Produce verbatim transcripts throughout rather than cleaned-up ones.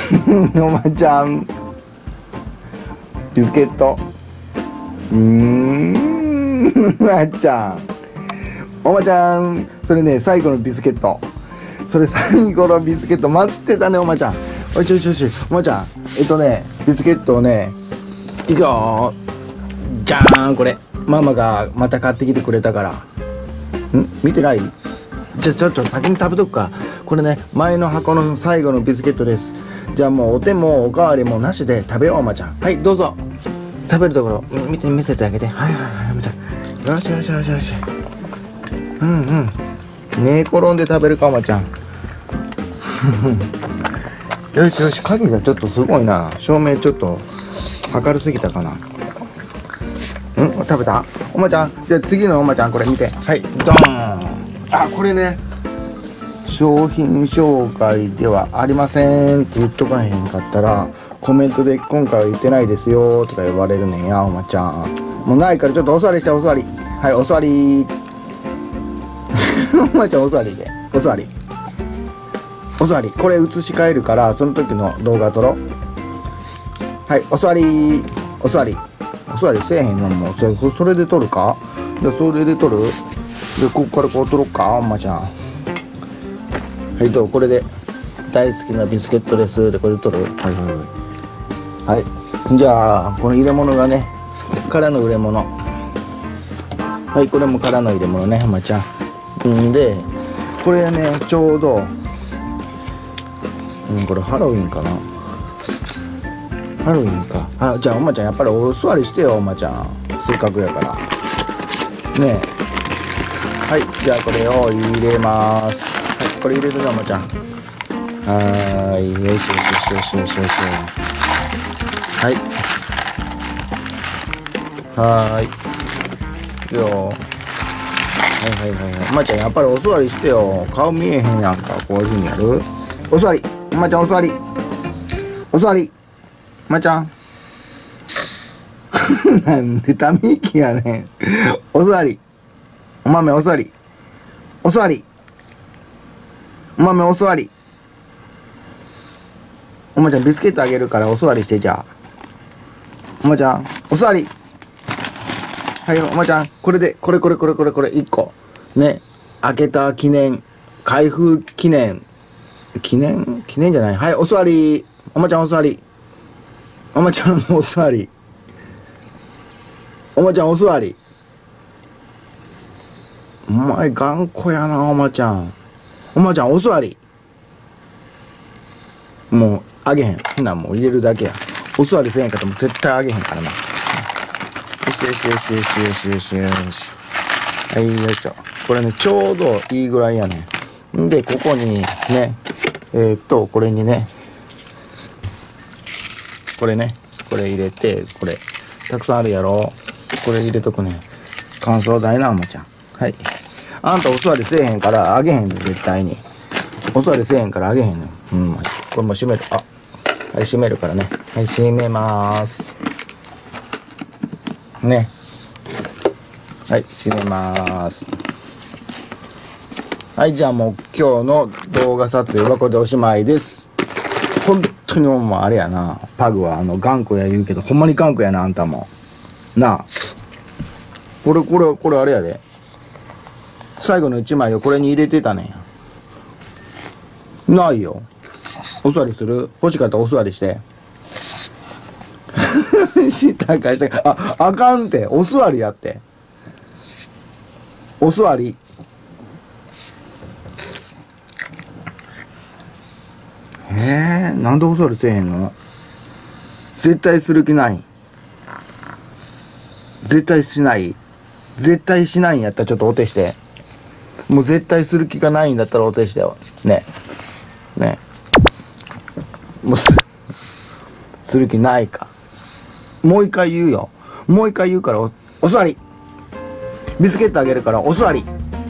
おばちゃんビスケット。うーんおばちゃんおばちゃん、それね最後のビスケット、それ最後のビスケット待ってたねおばちゃん。おいちょいちょいちょいおばちゃん、えっとねビスケットをねいくよ。じゃーん、これママがまた買ってきてくれたから。ん見てない？じゃあちょっと先に食べとくか。これね前の箱の最後のビスケットです。じゃあもうお手もおかわりもなしで食べようおばちゃん。はいどうぞ、食べるところ見て見せてあげて。はいはいはいおばちゃん、よしよしよしよし。うんうん寝転んで食べるかおばちゃんよしよし、影がちょっとすごいな。照明ちょっと明るすぎたかな。うん食べたおばちゃん。じゃあ次のおばちゃんこれ見て。はいドーン。あこれね商品紹介ではありませんって言っとかへんかったらコメントで今回は言ってないですよとか言われるねんやおばちゃん。もうないからちょっとお座りしてお座り。はいお座りおばちゃんお座りでお座りお座り。これ映し替えるからその時の動画撮ろう。はいお座りお座りお座りせえへんのもうそれそれで撮るか。じゃそれで撮る。でここからこう撮ろうかおばちゃん。はいどうこれで大好きなビスケットですでこれで撮る。はいはいはいはい。じゃあこの入れ物がね空の入れ物。はいこれも空の入れ物ねおばちゃん。んでこれねちょうどうんこれハロウィンかな。ハロウィンか。あじゃあおまちゃんやっぱりお座りしてよおまちゃん、せっかくやからねえ。はいじゃあこれを入れます。はいこれ入れるぞおまちゃん。はーいよしよしよしよしよしよし。はいはーいいいよ。はいはいはいはい。おまちゃんやっぱりお座りしてよ。顔見えへんやんか。こういう風にやる。お座りおまちゃんお座りお座りおまちゃんなんでため息やねんお座りお豆お座りお座りお豆お座り。おまちゃんビスケットあげるからお座りして。じゃあおまちゃんお座り。はいおまちゃんこれでこれこれこれこれこれいっこね開けた記念開封記念記念記念じゃない。はいお座りおまちゃんお座りおまちゃんお座りおまちゃんお座り。お前頑固やなおまちゃん。おまちゃんお座り。もうあげへん。ほんならもう入れるだけや。お座りせえへんかったらもう絶対あげへんからな。よしよしよしよしよしよしよし。はいよいしょ。これねちょうどいいぐらいやねん。でここにねえー、っとこれにねこれねこれ入れて、これたくさんあるやろ。これ入れとくね。乾燥剤なおまちゃん。はい。あんたお座りせえへんからあげへんで絶対に。お座りせえへんからあげへんの。うん。これも閉める。あ、はい閉めるからね。はい閉めまーす。ね。はい閉めまーす。はいじゃあもう今日の動画撮影はこれでおしまいです。本当にもうあれやな。パグはあの頑固や言うけどほんまに頑固やなあんたも。なあ。これこれこれあれやで。最後のいちまいをこれに入れてたねん。ないよ。お座りする？欲しかったらお座りして。下返して。あ、あかんて。お座りやって。お座り。えー、なんでお座りせえへんの？絶対する気ない。絶対しない。絶対しないんやったらちょっとお手して。もう絶対する気がないんだったらお手してよ。ね。ね。もうす、する気ないか。もう一回言うよ。もう一回言うからお、お座り。ビスケットあげるからお座り。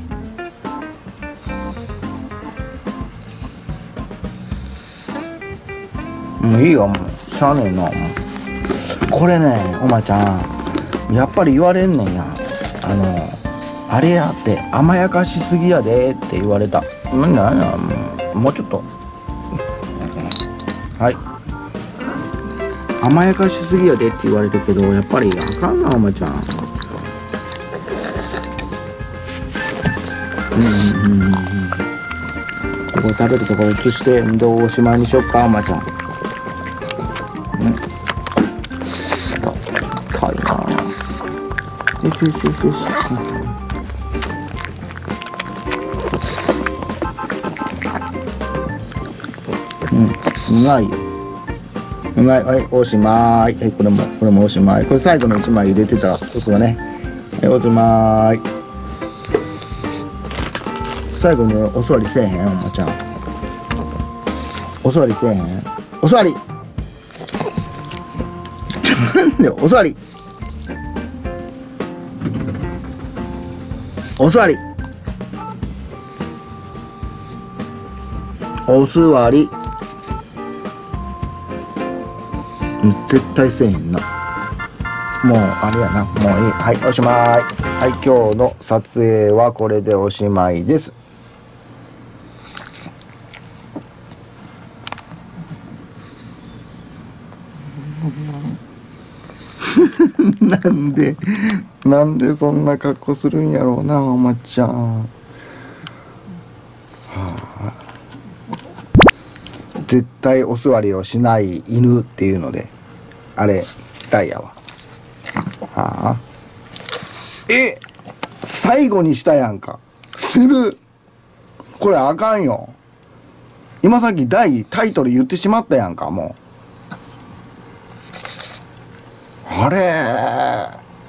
もういいよ、もう。しゃあねえな。これね、おまちゃん。やっぱり言われんねんや。あの、あれやって甘やかしすぎやでって言われた。なんだなんだ、もうちょっと。 はい。甘やかしすぎやでって言われるけど、やっぱりあかんな、おまちゃん。うんうんうんうん。ここ食べるとこ移して、どうおしまいにしよっか、おまちゃん。うん。高いな。よしよしよしよし。うん、うまいよ。うまい。はい、おしまい。はい、これも、これもおしまい。これ最後のいちまい入れてたところね。はい、おしまい。最後にお座りせえへん、おまちゃん。お座りせえへん。お座り。なんで、お座り。お座り。お座り。絶対せえへんな。もうあれやな。もういい。はい、おしまい。はい、今日の撮影はこれでおしまいです。なんでなんでそんな格好するんやろうな、おまちゃん。はあ、絶対お座りをしない犬っていうので、あれダイヤは。はあ、え、最後にしたやんか。する。これあかんよ。今さっき大タイトル言ってしまったやんか、もう。あれ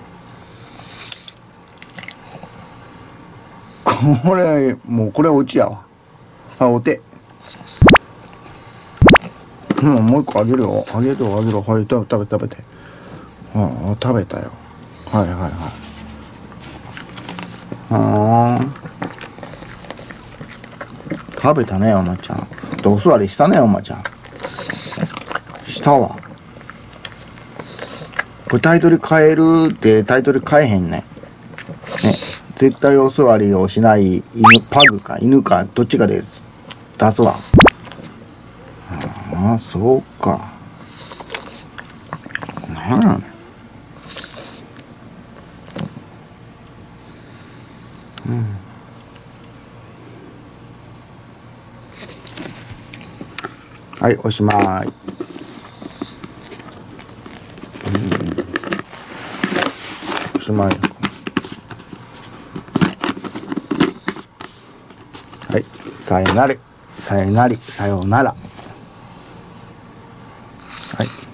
これもうこれオチやわ。あ、お手。うん、もう一個あげるよ。あげるよ、あげるよ。はい、食べ食べ食べて。ああ、食べたよ。はいはいはい。ああ、食べたね、おまちゃん。お座りしたね、おまちゃん。したわ。これタイトル変えるってタイトル変えへんね。ね。絶対お座りをしない犬、パグか犬かどっちかで出すわ。ああ、そうか。なんやねん。うん。はい、おしまい。おしまい。はい、さよなら、さよなり、さよなら。はい。